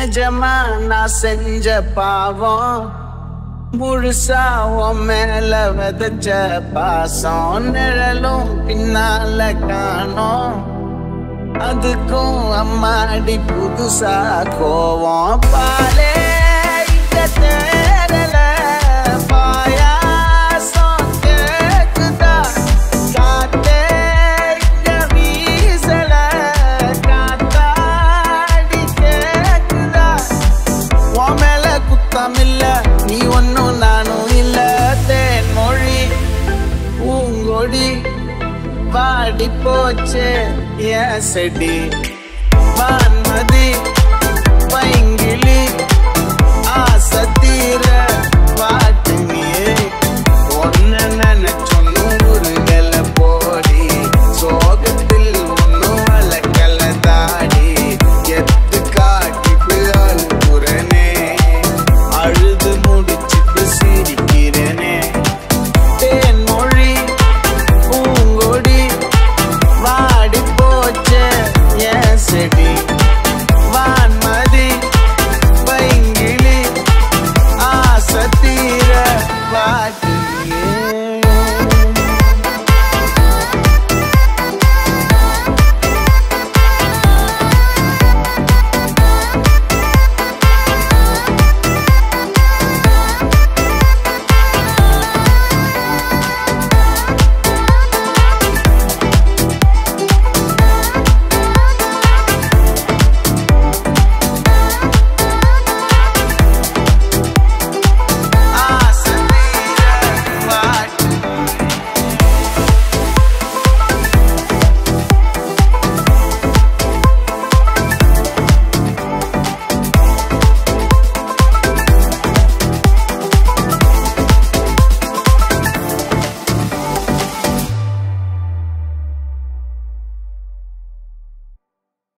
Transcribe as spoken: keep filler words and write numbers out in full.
நிஜமா நான் செஞ்ச பாவம் முழுசா உன் மேல விதைச்ச பாசம் நிழலும் பின்னால காணோம் அதுக்கும் அம்மாடி புதுசா கோவம் பாலே இங்க தேரல பாயாசம் கேக்குதா காத்தே இங்க வீசல காத்தாடி கேக்குதா உன் மேல குத்தம் இல்ல நீ ஒன்னும் நானும் இல்ல தேன்மொழி பூங்கொடி வாடி போச்சே என் செடி வான்மதி பைங்கிளி ஆசை தீர